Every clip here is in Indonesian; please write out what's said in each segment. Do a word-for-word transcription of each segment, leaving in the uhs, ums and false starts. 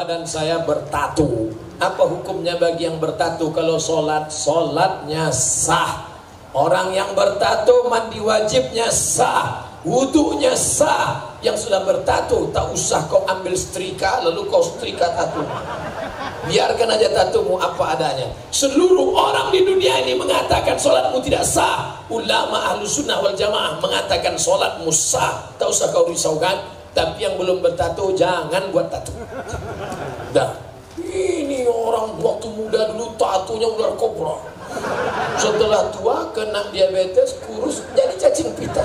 badan saya bertatu. Apa hukumnya bagi yang bertatu kalau sholat? Sholatnya sah. Orang yang bertatu mandi wajibnya sah, wudunya sah. Yang sudah bertatu tak usah kau ambil setrika lalu kau setrika tatu. Biarkan aja tatumu apa adanya. Seluruh orang di dunia ini mengatakan sholatmu tidak sah. Ulama ahlu sunnah wal jamaah mengatakan sholatmu sah. Tak usah kau risaukan. Tapi yang belum bertatu jangan buat tatu. Dah. Ini orang waktu muda dulu tatunya ular kobra. Setelah tua kena diabetes, kurus jadi cacing pita.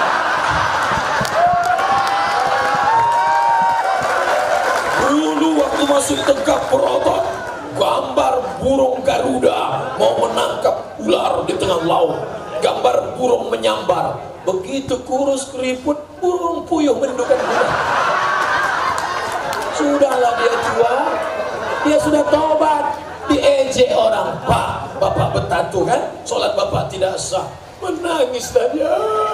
Dulu waktu masih tegak berotot, gambar burung Garuda mau menangkap ular di tengah laut, gambar burung menyambar. Begitu kurus keriput, burung puyuh mendukan ular. Sudahlah dia tua, dia sudah tobat, diejek orang. Pak, bapak bertatu kan, sholat bapak tidak sah. Menangis dia.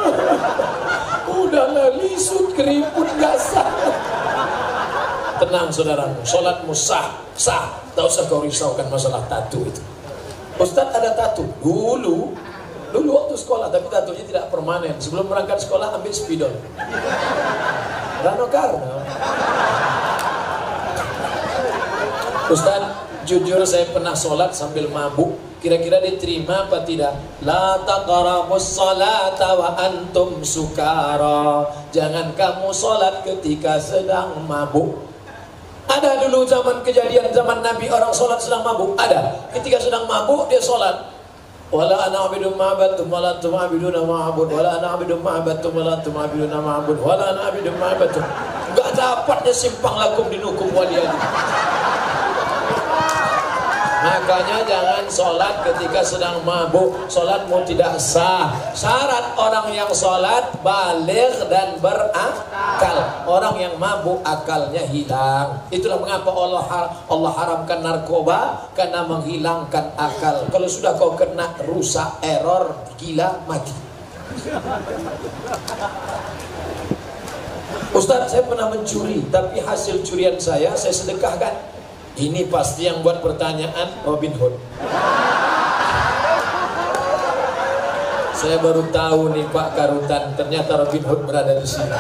Udahlah lisut keriput gak sah. Tenang saudaramu, sholatmu sah, sah. Tak usah kau risaukan masalah tatu itu. Ustadz ada tatu dulu, dulu waktu sekolah, tapi tatunya tidak permanen. Sebelum berangkat sekolah ambil spidol. Rano Karno. Ustadz, jujur saya pernah sholat sambil mabuk. Kira-kira diterima apa tidak? La taqrabus salata wa antum sukara. Jangan kamu sholat ketika sedang mabuk. Ada dulu zaman kejadian zaman Nabi orang sholat sedang mabuk. Ada. Ketika sedang mabuk dia sholat. Wala ana abidu ma'abatum wala antum abiduna ma'abud. Wala ana abidu ma'abatum wala antum abiduna ma'abud. Wala ana abidu ma'abatum. Gak dapatnya simpang lakum dinukum waliyadi. Makanya jangan sholat ketika sedang mabuk. Sholatmu tidak sah. Syarat orang yang sholat baligh dan berakal. Orang yang mabuk akalnya hilang. Itulah mengapa Allah Allah haramkan narkoba, karena menghilangkan akal. Kalau sudah kau kena rusak, error, gila, mati. Ustadz, saya pernah mencuri, tapi hasil curian saya saya sedekahkan. Ini pasti yang buat pertanyaan Robin Hood. Saya baru tahu nih Pak Karutan, ternyata Robin Hood berada di sini.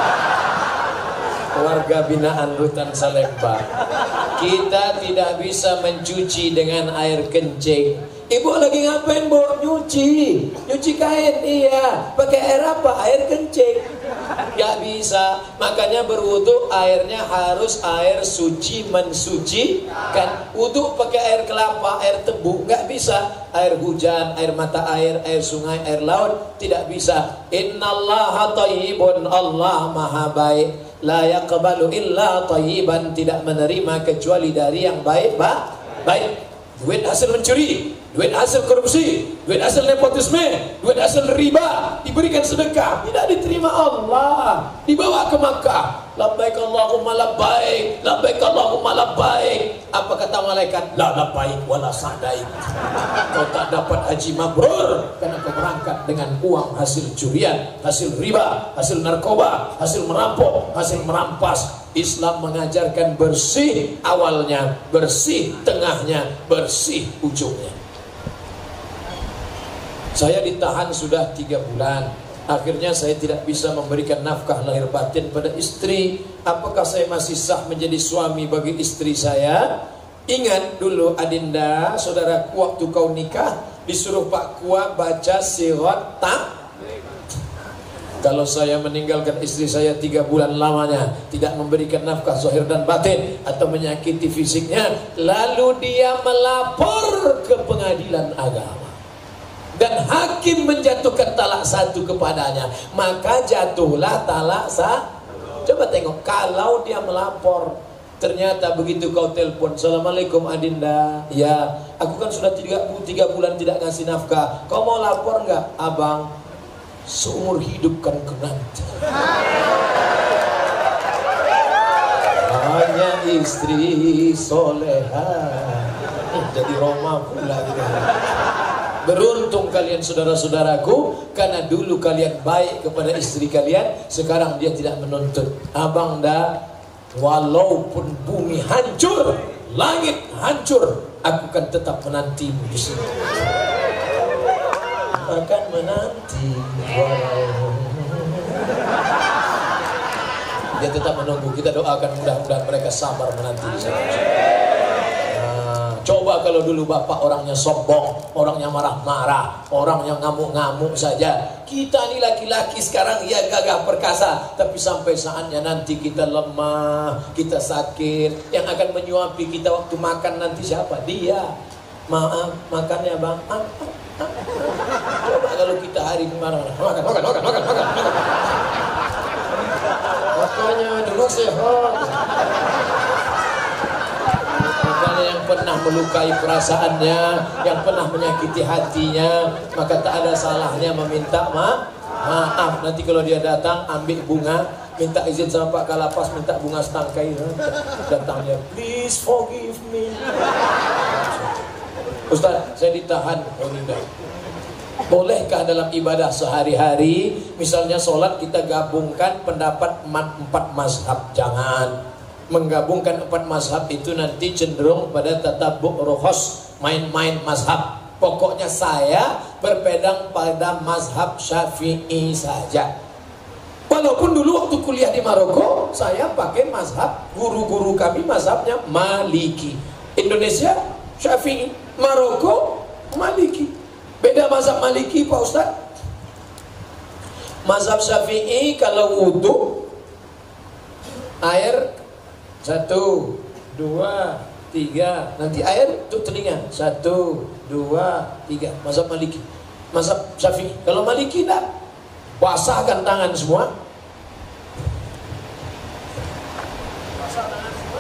Warga binaan Rutan Salemba. Kita tidak bisa mencuci dengan air kencing. Ibu lagi ngapain, Bu? Nyuci. Nyuci kain, iya. Pakai air apa? Air kencing. Gak bisa. Makanya berwudu airnya harus air suci mensuci kan. Wudu pakai air kelapa, air tebu, gak bisa. Air hujan, air mata air, air sungai, air laut, tidak bisa. Innallaha thayyibun, Allah maha baik. La yaqbalu illa thayyiban, tidak menerima kecuali dari yang baik, Pak. Baik. Duit hasil mencuri, duit hasil korupsi, duit hasil nepotisme, duit hasil riba diberikan sedekah, tidak diterima Allah. Dibawa ke Makkah. Labbaik Allahumma labbaik, labbaik Allahumma labbaik. Apa kata malaikat? La labbaik wala sa'daik. Kau tak dapat haji mabrur karena kau berangkat dengan uang hasil curian, hasil riba, hasil narkoba, hasil merampok, hasil merampas. Islam mengajarkan bersih awalnya, bersih tengahnya, bersih ujungnya. Saya ditahan sudah tiga bulan. Akhirnya saya tidak bisa memberikan nafkah lahir batin pada istri. Apakah saya masih sah menjadi suami bagi istri saya? Ingat dulu Adinda, saudaraku, waktu kau nikah disuruh Pak Kua baca sirat tak. Kalau saya meninggalkan istri saya tiga bulan lamanya, tidak memberikan nafkah zahir dan batin, atau menyakiti fisiknya, lalu dia melapor ke pengadilan agama dan hakim menjatuhkan talak satu kepadanya, maka jatuhlah talak satu. Coba tengok, kalau dia melapor, ternyata begitu kau telepon, Assalamualaikum Adinda, ya aku kan sudah tiga, tiga bulan tidak ngasih nafkah, kau mau lapor nggak? Abang, seumur hidup kan ke nanti. Hanya istri soleha. Jadi Roma pula gitu. Beruntung kalian saudara-saudaraku, karena dulu kalian baik kepada istri kalian, sekarang dia tidak menuntut. Abang dah walaupun bumi hancur, langit hancur, aku kan tetap menantimu di sini. Akan menanti walau. Dia tetap menunggu. Kita doakan mudah-mudahan mereka sabar menanti di sana. Nah, coba kalau dulu bapak orangnya sombong, orangnya marah-marah, orangnya ngamuk-ngamuk saja. Kita ini laki-laki sekarang ya gagah perkasa, tapi sampai saatnya nanti kita lemah, kita sakit. Yang akan menyuapi kita waktu makan nanti siapa? Dia. Maaf, makannya bang. Ah, ah, ah. Coba kalau kita hari kemana-mana, makan, makan, makan, makan, makan, makan. Makanya dulu sehat. Makanya yang pernah melukai perasaannya, yang pernah menyakiti hatinya, maka tak ada salahnya meminta ma maaf. Nanti kalau dia datang ambil bunga, minta izin sama Pak Kalapas, minta bunga setangkai. Datangnya, please forgive me. Ustaz, saya ditahan. Oh, tidak. Bolehkah dalam ibadah sehari-hari, misalnya sholat kita gabungkan pendapat empat mazhab? Jangan. Menggabungkan empat mazhab itu nanti cenderung pada tatabuk rohos, main-main mazhab. Pokoknya saya berpegang pada mazhab Syafi'i saja. Walaupun dulu waktu kuliah di Maroko, saya pakai mazhab, guru-guru kami mazhabnya Maliki. Indonesia Syafi'i, Maroko Maliki. Beda mazhab Maliki Pak Ustaz. Mazhab Syafi'i kalau wudhu, air satu, dua, tiga, nanti air untuk telinga satu, dua, tiga. Mazhab Maliki. Mazhab Syafi'i. Kalau Maliki tidak, basahkan tangan semua. Basah tangan semua.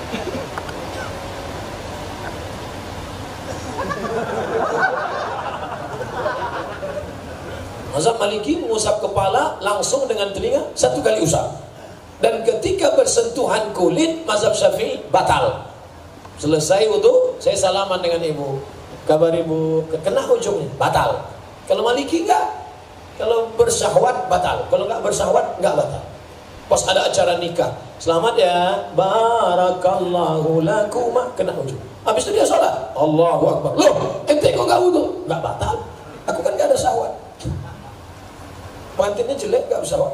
Mazhab Maliki mengusap kepala langsung dengan telinga satu kali usap. Dan ketika bersentuhan kulit, mazhab Syafi'i batal. Selesai wudu, saya salaman dengan ibu. Kabar ibu, kena ujungnya, batal. Kalau Maliki enggak. Kalau bersyahwat batal. Kalau enggak bersyahwat enggak batal. Pas ada acara nikah, selamat ya, barakallahu lakuma, kena ujung. Habis itu dia sholat, Allahu Akbar. Loh, ente kok enggak wudu? Enggak batal. Aku kan enggak ada syahwat. Pengantinnya jelek gak pesawat.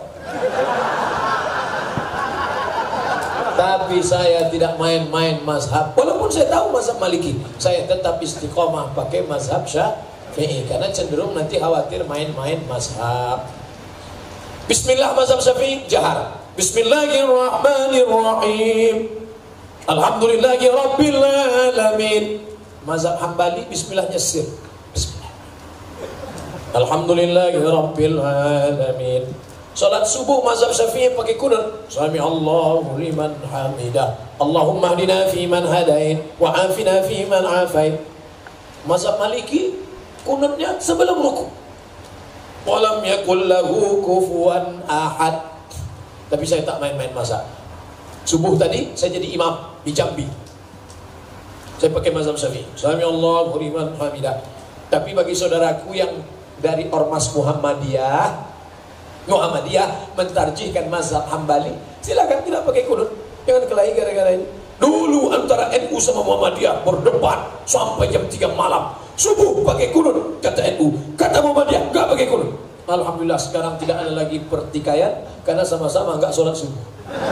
Tapi saya tidak main-main mazhab. Walaupun saya tahu mazhab Maliki, saya tetap istiqomah pakai mazhab Syafi'i. Karena cenderung nanti khawatir main-main mazhab. Bismillah mazhab Syafi'i, jahar. Bismillahirrahmanirrahim. Alhamdulillahi rabbil alamin. Mazhab Hambali, bismillahnya sir. Alhamdulillahi rabbil alamin. Salat subuh mazhab Syafi'i pakai kunut. Sami Allahu liman hamidah. Allahumma hdina fi man hadait wa afina fi man afait. Mazhab Maliki kunutnya sebelum ruku. Walam yakul lahu kufuwan ahad. Tapi saya tak main-main mazhab. Subuh tadi saya jadi imam di Jambi. Saya pakai mazhab Syafi'i. Sami Allahu liman hamidah. Tapi bagi saudaraku yang dari Ormas Muhammadiyah, Muhammadiyah mentarjihkan mazhab Hambali, silakan tidak pakai kunut, jangan kelahi gara-gara ini. Dulu antara N U sama Muhammadiyah berdebat sampai jam tiga malam, subuh pakai kunut, kata N U, kata Muhammadiyah nggak pakai kunut. Alhamdulillah sekarang tidak ada lagi pertikaian karena sama-sama nggak sholat subuh.